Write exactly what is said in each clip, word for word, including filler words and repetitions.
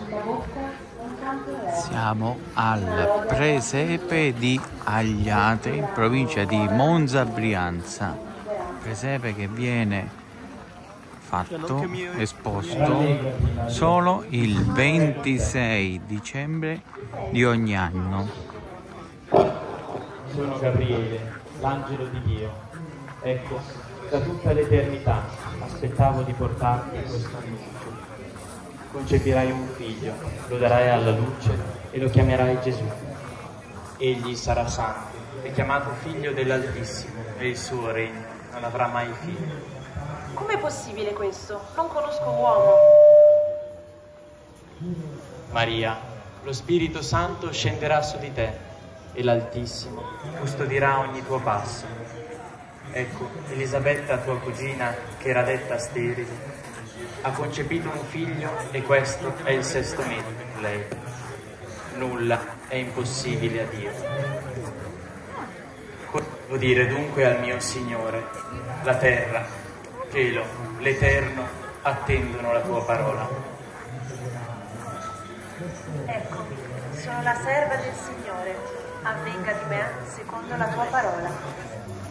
Siamo al presepe di Agliate, in provincia di Monza Brianza. Presepe che viene fatto, esposto solo il ventisei dicembre di ogni anno. Sono Gabriele, l'angelo di Dio. Ecco, da tutta l'eternità aspettavo di portarti questo annuncio. Concepirai un figlio, lo darai alla luce e lo chiamerai Gesù. Egli sarà santo, è chiamato figlio dell'Altissimo e il suo regno non avrà mai fine. Com'è possibile questo? Non conosco uomo. Maria, lo Spirito Santo scenderà su di te e l'Altissimo custodirà ogni tuo passo. Ecco, Elisabetta, tua cugina, che era detta sterile, ha concepito un figlio e questo è il sesto mese per lei. Nulla è impossibile a Dio. Devo dire dunque al mio Signore, la terra, cielo, l'Eterno attendono la tua parola. Ecco, sono la serva del Signore, avvenga di me secondo la tua parola.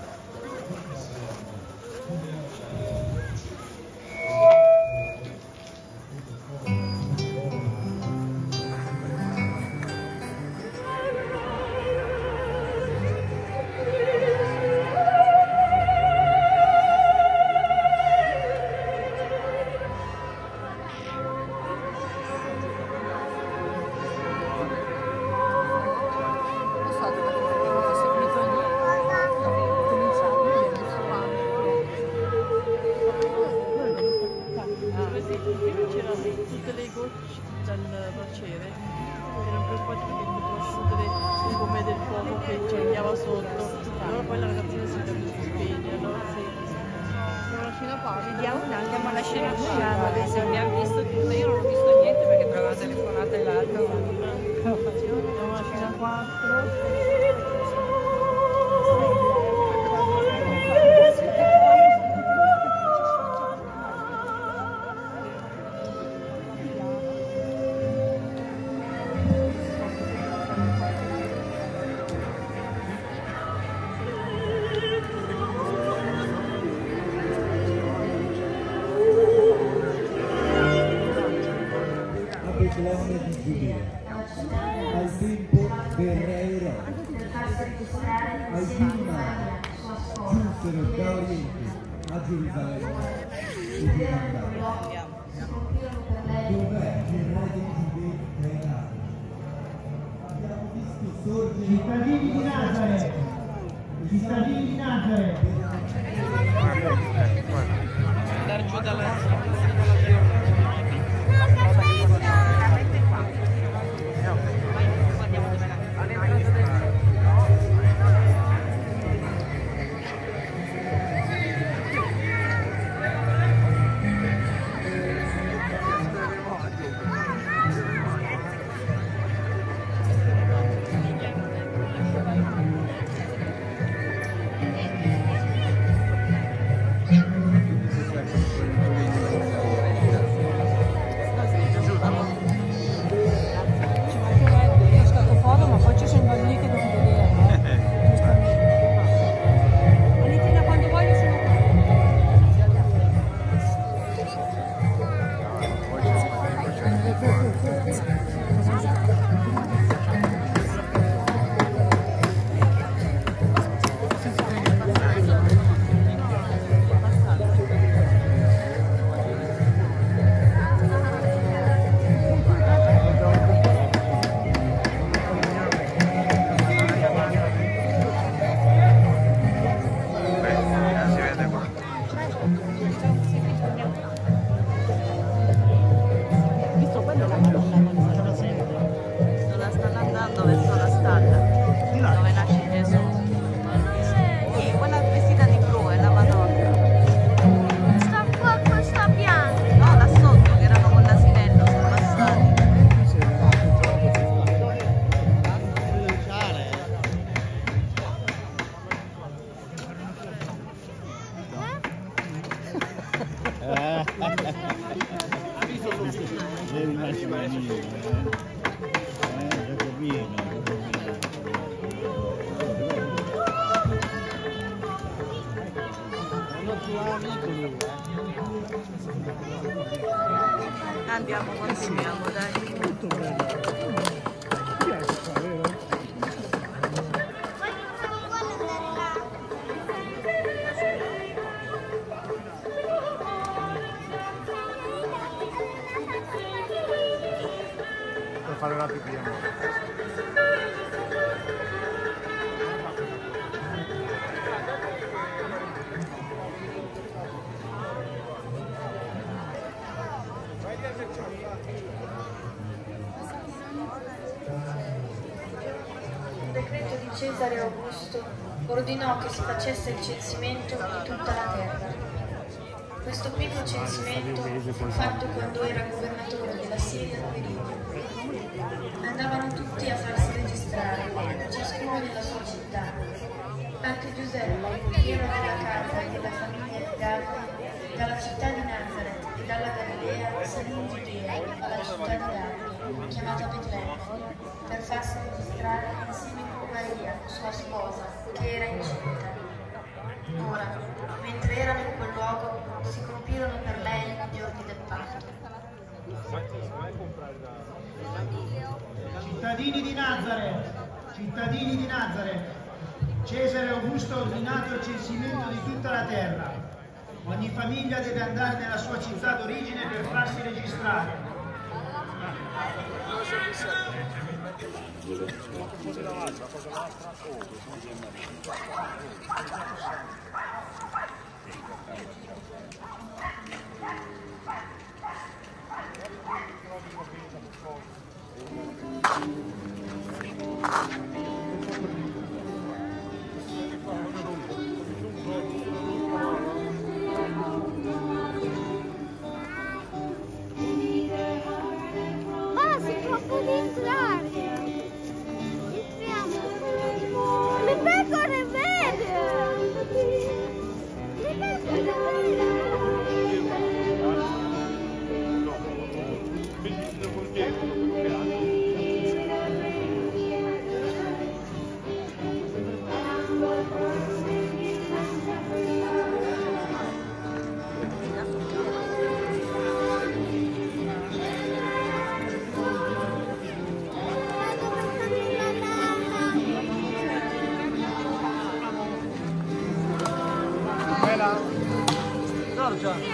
Cittadini di Nazareth, cittadini di Nazareth. Andare giù dalla... Visto quello la Madonna con devi lasciare venire, eh? Eh, Giacopino. Andiamo, continuiamo, dai. Per fare una pipì, Un decreto di Cesare Augusto ordinò che si facesse il censimento di tutta la terra. Questo primo censimento fu fatto quando era governatore della Siria Quirino. Andavano tutti a farsi registrare, ciascuno nella sua città. Anche Giuseppe, fiero della casa e della famiglia di Davide, dalla città di Nazareth e dalla Galilea salì in Giudea, alla città di Davide, chiamata Betlemme, per farsi registrare insieme con Maria, sua sposa, che era incinta. Ora, mentre erano in quel luogo, si compirono per lei i giorni del parto. Cittadini di Nazareth, cittadini di Nazareth, Cesare Augusto ha ordinato il censimento di tutta la terra. Ogni famiglia deve andare nella sua città d'origine per farsi registrare. Ma si può pure entrare! Entriamo! Le pecore vere! Le pecore Giorgia.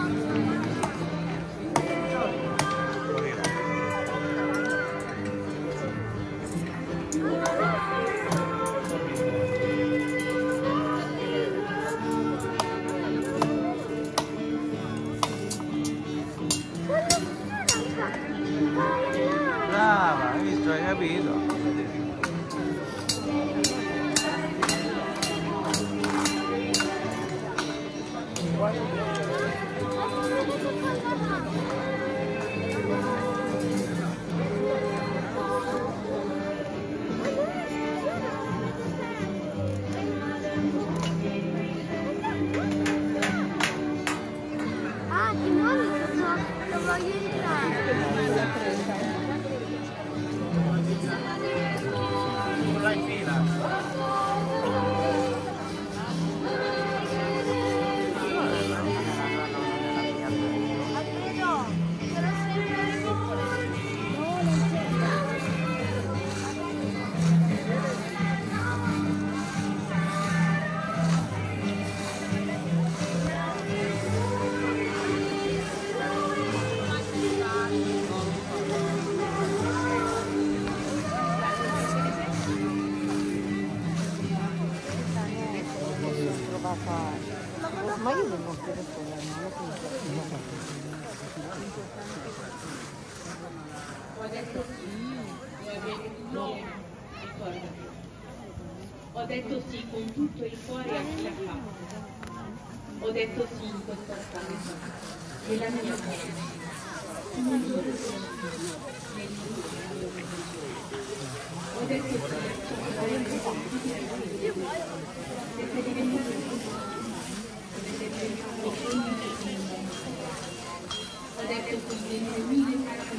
Brava, hai visto, hai capito? Ah, di nuovo lo voglio entrare. Là in fila. Ma io non posso rispondere, Ho detto sì, no, ricordati. Ho detto sì con tutto il cuore a chi l'ha fatto. Ho detto sì in questa stanza, nella mia casa. Un giorno nel mio Ho detto sì a ciò che avrebbe fatto. Siete diventati ho detto sì nelle mille carte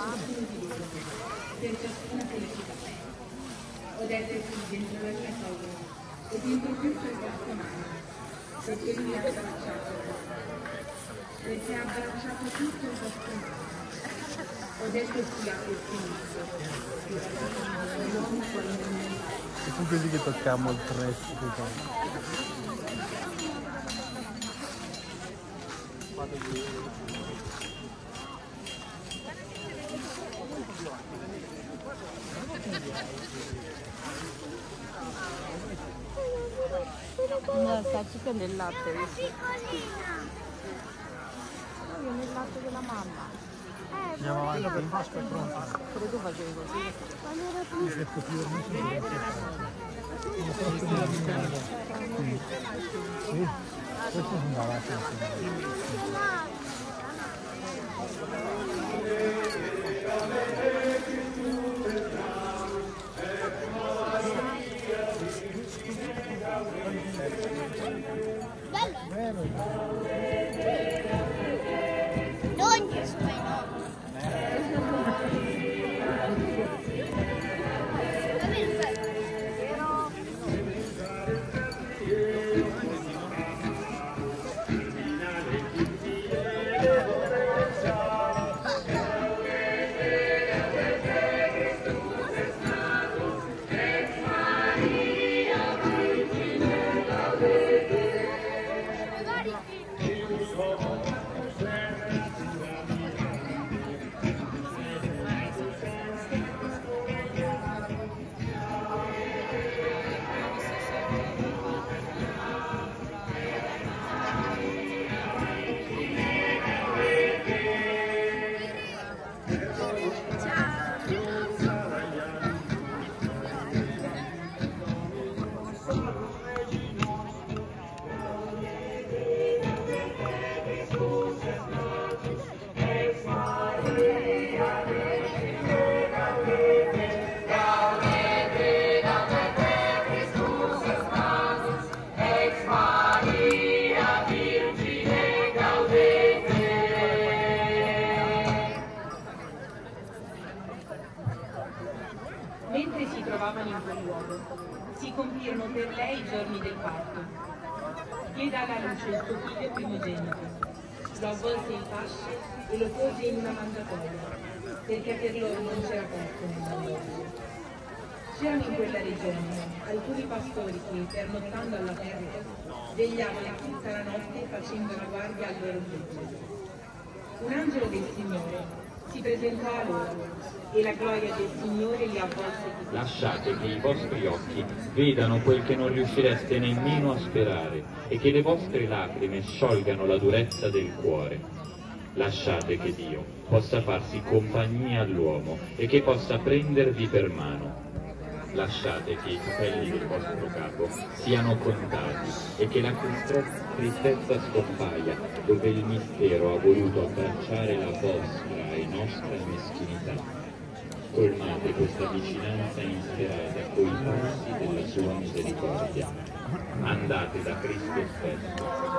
ciascuno di loro, per ciascuna felicità. Ho detto sì dentro la mia paura, e dentro tutto il vostro mare, perché lui ha abbracciato, perché ha abbracciato tutto il vostro mare. Ho detto sì a questo inizio, l'uomo poi non è. E fu così che toccammo il resto. No, sta chiedendo il latte. Io nel latte della mamma. Andiamo avanti. Il Vasco è pronto. Pure tu facevi così. Sì, questo andava a Non gli suoi nonni. Mentre si trovavano in quel luogo, si compirono per lei i giorni del parto. Diede alla luce il suo figlio primogenito, lo avvolse in fasce e lo pose in una mangiatoia, perché per loro non c'era posto nell'alloggio. C'erano in quella regione alcuni pastori che, pernottando all'aperto, vegliavano tutta la notte facendo la guardia al loro gregge. Un angelo del Signore si presentò a loro e la gloria del Signore li avvolse di tutto. Lasciate che i vostri occhi vedano quel che non riuscireste nemmeno a sperare e che le vostre lacrime sciolgano la durezza del cuore. Lasciate che Dio possa farsi compagnia all'uomo e che possa prendervi per mano. Lasciate che i capelli del vostro capo siano contati e che la tristezza scompaia dove il mistero ha voluto abbracciare la vostra e nostra meschinità. Colmate questa vicinanza insperata coi passi della sua misericordia. Andate da Cristo stesso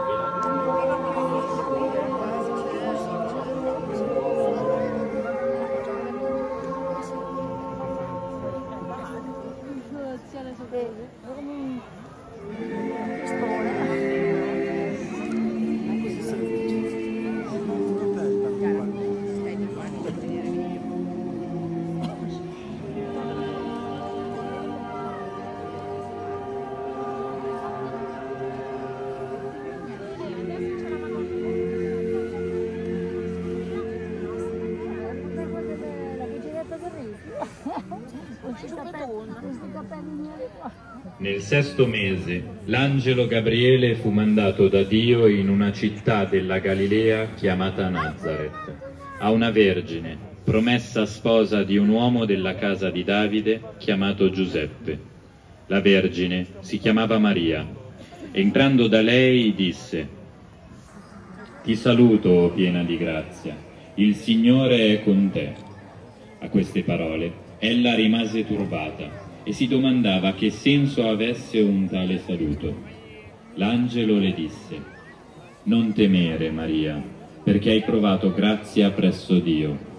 Nel sesto mese, l'angelo Gabriele fu mandato da Dio in una città della Galilea chiamata Nazaret, a una vergine, promessa sposa di un uomo della casa di Davide chiamato Giuseppe. La vergine si chiamava Maria. Entrando da lei disse: «Ti saluto, o piena di grazia, il Signore è con te». A queste parole, ella rimase turbata e si domandava che senso avesse un tale saluto. L'angelo le disse: «Non temere, Maria, perché hai trovato grazia presso Dio.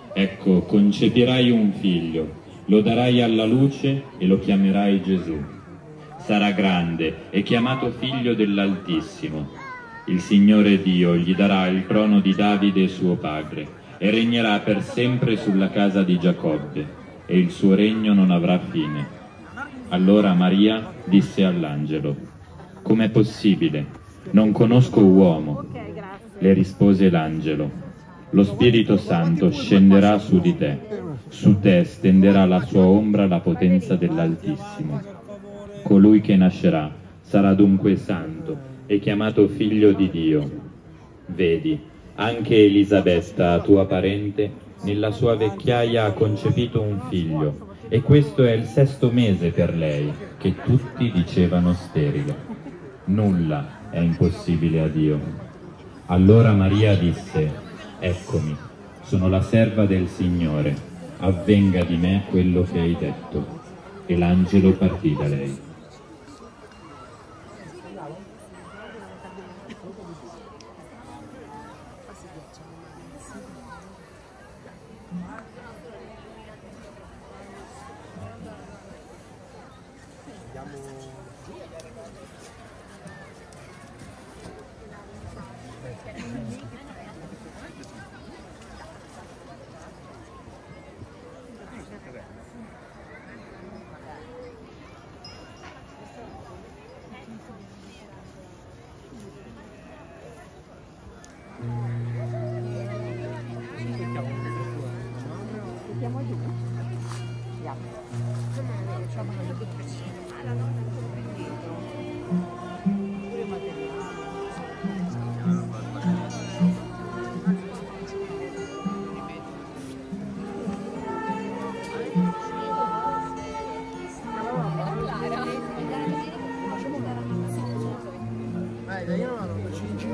ecco, concepirai un figlio, lo darai alla luce e lo chiamerai Gesù. Sarà grande e chiamato figlio dell'Altissimo. Il Signore Dio gli darà il trono di Davide suo padre e regnerà per sempre sulla casa di Giacobbe, e il suo regno non avrà fine. Allora Maria disse all'angelo: «Com'è possibile? Non conosco uomo». Le rispose l'angelo: «Lo Spirito Santo scenderà su di te, su te stenderà la sua ombra la potenza dell'Altissimo. Colui che nascerà sarà dunque santo e chiamato figlio di Dio. Vedi, anche Elisabetta, tua parente, nella sua vecchiaia ha concepito un figlio, e questo è il sesto mese per lei, che tutti dicevano sterile. Nulla è impossibile a Dio». Allora Maria disse: «Eccomi, sono la serva del Signore, avvenga di me quello che hai detto». E l'angelo partì da lei.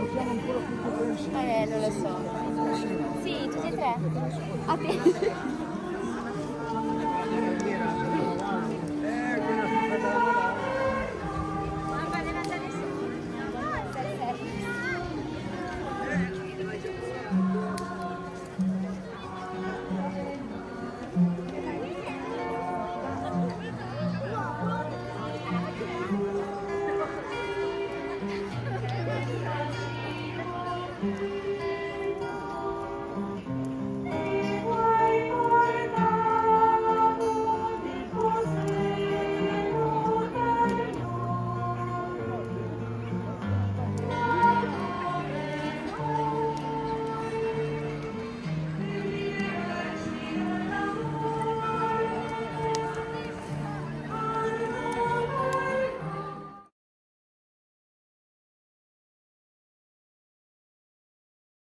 Eh, non lo so. Sì, tutti e tre. A te.